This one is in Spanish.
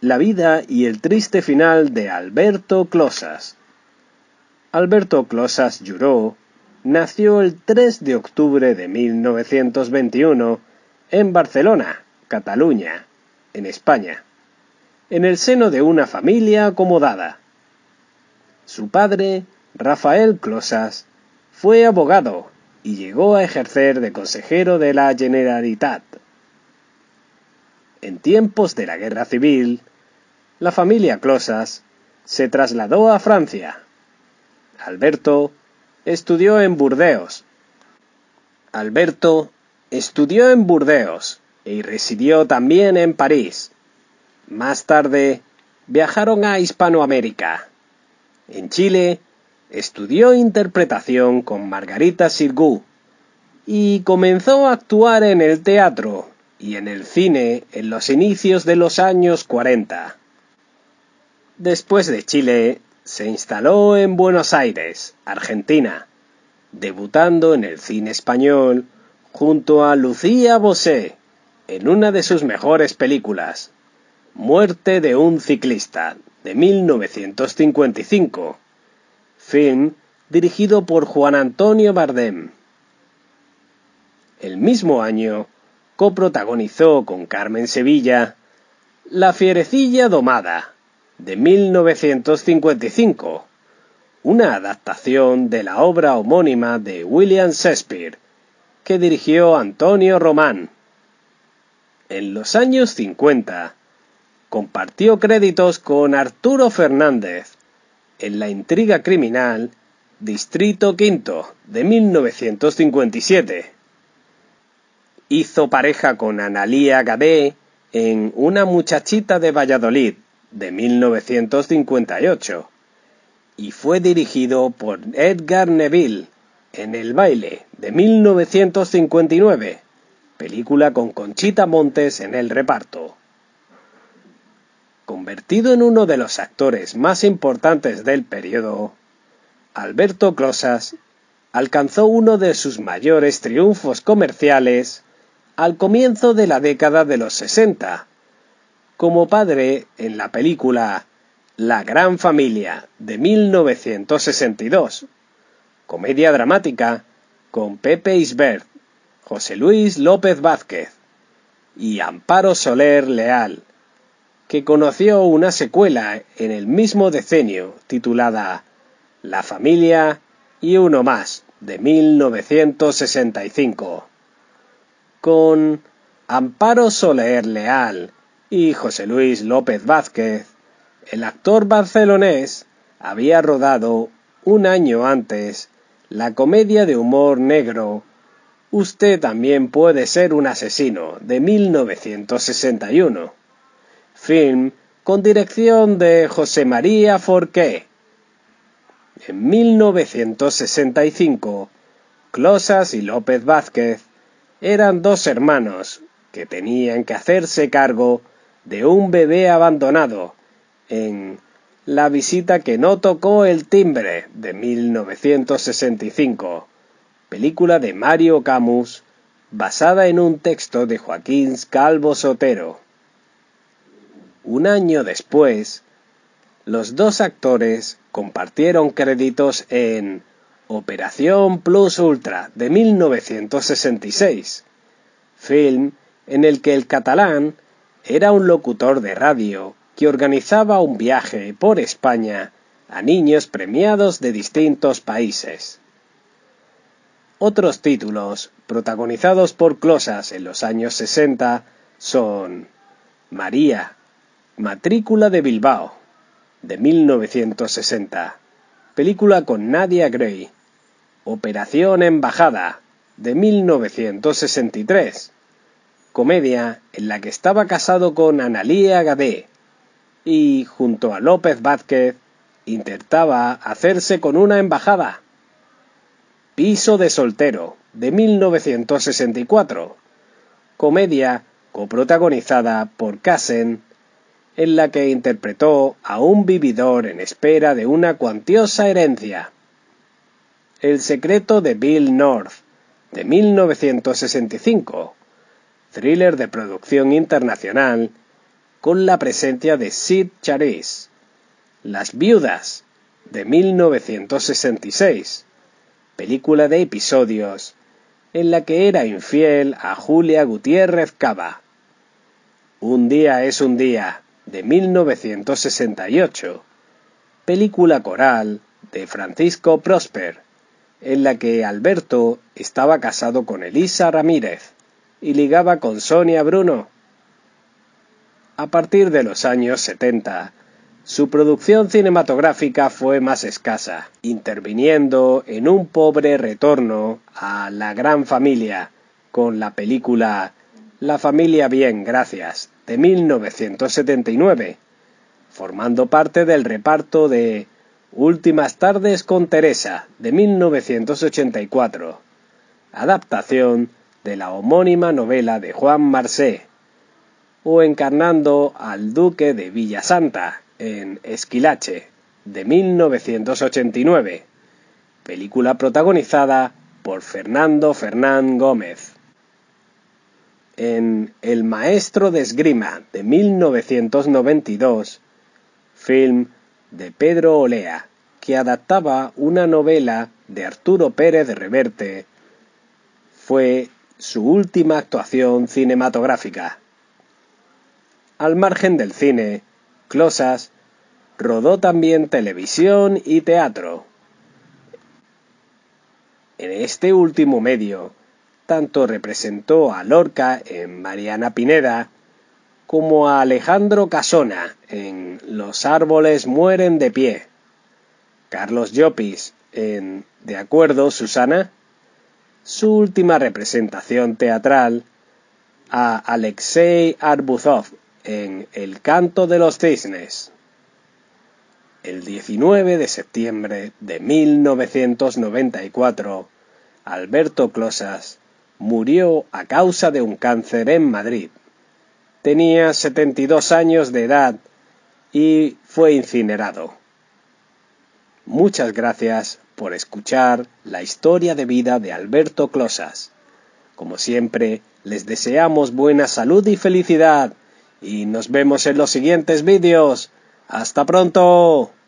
La vida y el triste final de Alberto Closas. Alberto Closas Lluró nació el 3 de octubre de 1921 en Barcelona, Cataluña, en España, en el seno de una familia acomodada. Su padre, Rafael Closas, fue abogado y llegó a ejercer de consejero de la Generalitat. En tiempos de la Guerra Civil, la familia Closas se trasladó a Francia. Alberto estudió en Burdeos y residió también en París. Más tarde viajaron a Hispanoamérica. En Chile estudió interpretación con Margarita Xirgu y comenzó a actuar en el teatro y en el cine en los inicios de los años 40. Después de Chile, se instaló en Buenos Aires, Argentina, debutando en el cine español junto a Lucía Bosé en una de sus mejores películas, Muerte de un ciclista, de 1955, film dirigido por Juan Antonio Bardem. El mismo año, coprotagonizó con Carmen Sevilla La fierecilla domada, de 1955, una adaptación de la obra homónima de William Shakespeare, que dirigió Antonio Román. En los años 50, compartió créditos con Arturo Fernández en La intriga criminal, Distrito V, de 1957. Hizo pareja con Analía Gadé en Una muchachita de Valladolid, de 1958, y fue dirigido por Edgar Neville en El baile, de 1959, película con Conchita Montes en el reparto. Convertido en uno de los actores más importantes del periodo, Alberto Closas alcanzó uno de sus mayores triunfos comerciales al comienzo de la década de los 60, como padre en la película La gran familia, de 1962, comedia dramática con Pepe Isbert, José Luis López Vázquez y Amparo Soler Leal, que conoció una secuela en el mismo decenio titulada La familia y uno más, de 1965. Con Amparo Soler Leal y José Luis López Vázquez, el actor barcelonés había rodado un año antes la comedia de humor negro Usted también puede ser un asesino, de 1961, film con dirección de José María Forqué. En 1965, Closas y López Vázquez eran dos hermanos que tenían que hacerse cargo de un bebé abandonado en La visita que no tocó el timbre, de 1965, película de Mario Camus, basada en un texto de Joaquín Calvo Sotero. Un año después, los dos actores compartieron créditos en Operación Plus Ultra, de 1966, film en el que el catalán era un locutor de radio que organizaba un viaje por España a niños premiados de distintos países. Otros títulos protagonizados por Closas en los años 60 son María, matrícula de Bilbao, de 1960, película con Nadia Gray, Operación Embajada, de 1963, comedia en la que estaba casado con Analía Gadé y, junto a López Vázquez, intentaba hacerse con una embajada. Piso de soltero, de 1964, comedia coprotagonizada por Cassen, en la que interpretó a un vividor en espera de una cuantiosa herencia. El secreto de Bill North, de 1965, thriller de producción internacional con la presencia de Sid Charisse. Las viudas, de 1966, película de episodios en la que era infiel a Julia Gutiérrez Cava. Un día es un día, de 1968, película coral de Francisco Prosper, en la que Alberto estaba casado con Elisa Ramírez y ligaba con Sonia Bruno. A partir de los años 70, su producción cinematográfica fue más escasa, interviniendo en un pobre retorno a La Gran Familia con la película La familia bien, gracias, de 1979, formando parte del reparto de Últimas tardes con Teresa, de 1984, adaptación de la homónima novela de Juan Marsé, o encarnando al duque de Villasanta en Esquilache, de 1989, película protagonizada por Fernando Fernán Gómez. En El maestro de esgrima, de 1992, film de Pedro Olea, que adaptaba una novela de Arturo Pérez Reverte, fue su última actuación cinematográfica. Al margen del cine, Closas rodó también televisión y teatro. En este último medio, tanto representó a Lorca en Mariana Pineda, como a Alejandro Casona en Los árboles mueren de pie, Carlos Llopis en De acuerdo, Susana, su última representación teatral, a Alexei Arbuzov en El canto de los cisnes. El 19 de septiembre de 1994, Alberto Closas murió a causa de un cáncer en Madrid. Tenía 72 años de edad y fue incinerado. Muchas gracias por escuchar la historia de vida de Alberto Closas. Como siempre, les deseamos buena salud y felicidad y nos vemos en los siguientes vídeos. ¡Hasta pronto!